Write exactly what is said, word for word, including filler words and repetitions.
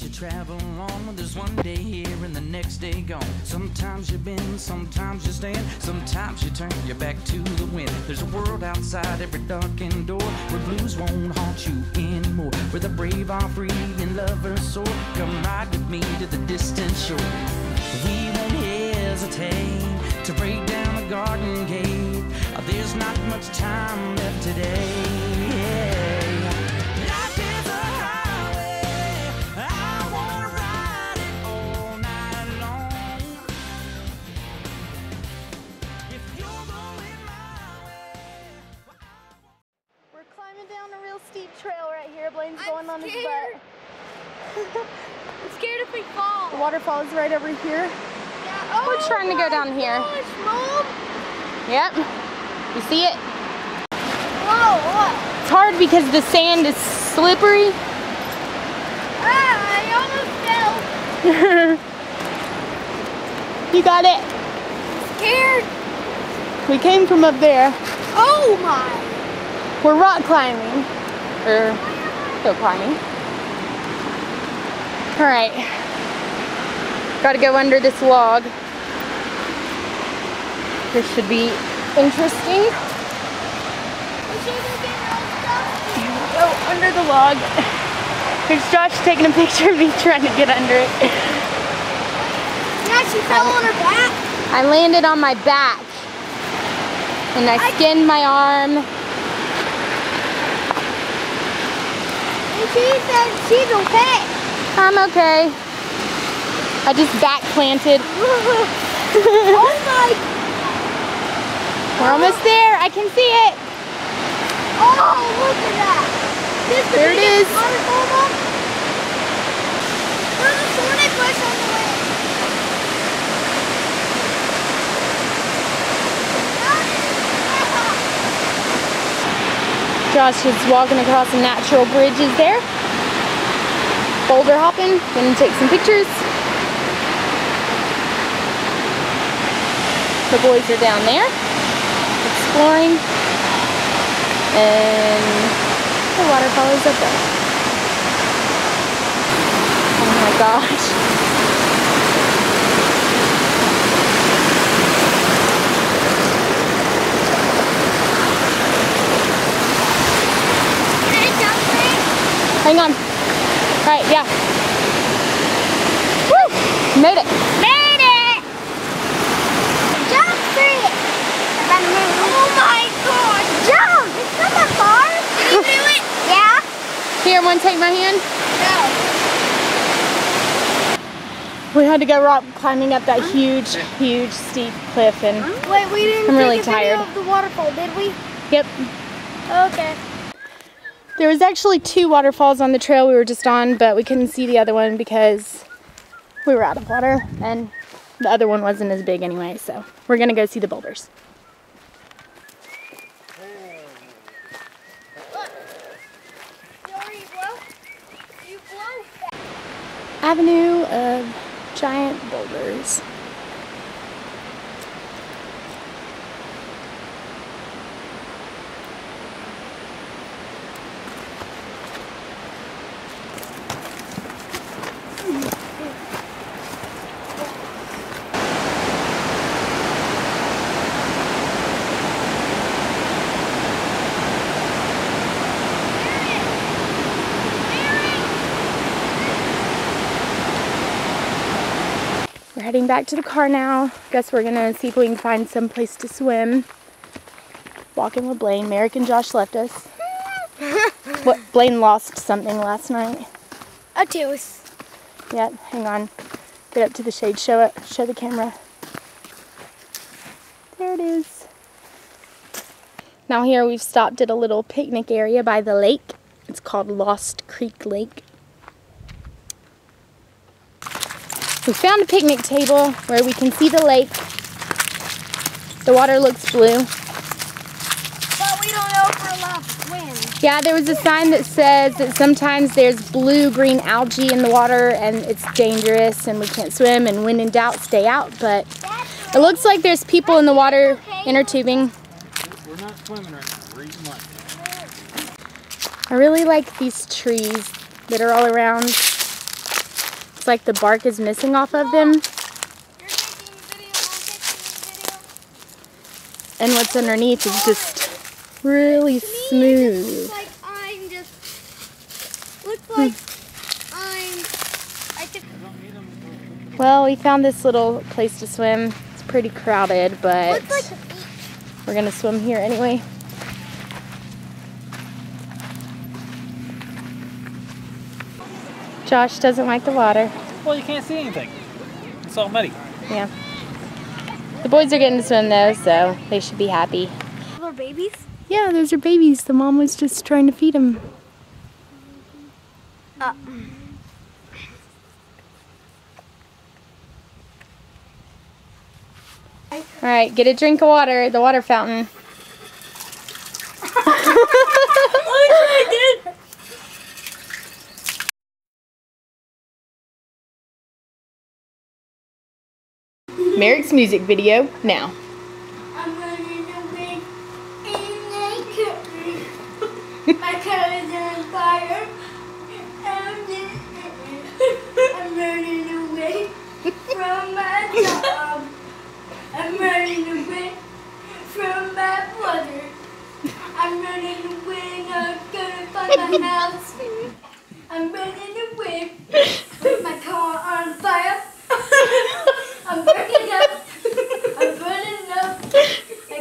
that you travel on. There's one day here and the next day gone. Sometimes you bend, sometimes you stand, sometimes you turn your back to the wind. There's a world outside every darkened door where blues won't haunt you anymore, where the brave are free and lovers soar. Come ride with me to the distant shore. We won't hesitate to break down the garden gate. There's not much time left today. Life is a highway, I wanna ride it all night long. If you're going my way. We're climbing down a real steep trail right here. Blaine's I'm going on his scared. butt. I'm scared if we fall. The waterfall is right over here. Yeah. Oh We're trying to go down here. Gosh, Mom. Yep. You see it? Whoa, what? It's hard because the sand is slippery. Ah, I almost fell. You got it. I'm scared. We came from up there. Oh my. We're rock climbing. Or hill climbing. Alright. Gotta go under this log. This should be interesting. We should go get our stuff. Go under the log. Here's Josh taking a picture of me trying to get under it. Yeah, she fell on her back. I landed on my back. And I skinned my arm. And she said she's okay. I'm okay. I just back planted. Oh my. We're almost there. I can see it. Oh, look at that. This the There it biggest is. waterfall, Mom? There's a thorny bush on the way. Josh is walking across some natural bridges there. Boulder hopping. Gonna take some pictures. The boys are down there exploring. And the waterfall is up there. Oh my gosh. Can I jump in? Hang on. Alright, yeah. Woo! Made it. Made it! Jump free! Oh my god! Jump! It's not that far! Can you do it? Yeah? Here, wanna take my hand? No. We had to go rock climbing up that huge, huge steep cliff, and Wait, we didn't I'm really take a video tired. of the waterfall, did we? yep. Okay. There was actually two waterfalls on the trail we were just on, but we couldn't see the other one because we were out of water, and the other one wasn't as big anyway, so we're gonna go see the boulders. You blow. Avenue of Giant Boulders. We're heading back to the car now. Guess we're gonna see if we can find some place to swim. Walking with Blaine. Merrick and Josh left us. What? Blaine lost something last night. A tooth. Yeah, hang on. Get up to the shade. Show it. Show the camera. There it is. Now here we've stopped at a little picnic area by the lake. It's called Lost Creek Lake. We found a picnic table where we can see the lake. The water looks blue. But we don't know if we're allowed to swim. Yeah, there was a sign that says that sometimes there's blue-green algae in the water and it's dangerous and we can't swim, and when in doubt, stay out. But it looks like there's people in the water inner tubing. We're not swimming right now. We're eating lunch. I really like these trees that are all around. It's like the bark is missing off of them. You're taking video, I'm taking video. And what's underneath is just really To me, it smooth. just looks like I'm just, looks like I'm, I took, Well, we found this little place to swim. It's pretty crowded, but looks like the beach. we're gonna swim here anyway. Josh doesn't like the water. Well, you can't see anything. It's all muddy. Yeah. The boys are getting to swim though, so they should be happy. Little babies? Yeah, those are babies. The mom was just trying to feed them. Uh. All right, get a drink of water, the water fountain. Merrick's music video now. I'm running away and they cut me. My colors are on fire. I'm running away from my job. I'm running away from my brother. I'm running away, not gonna find my house.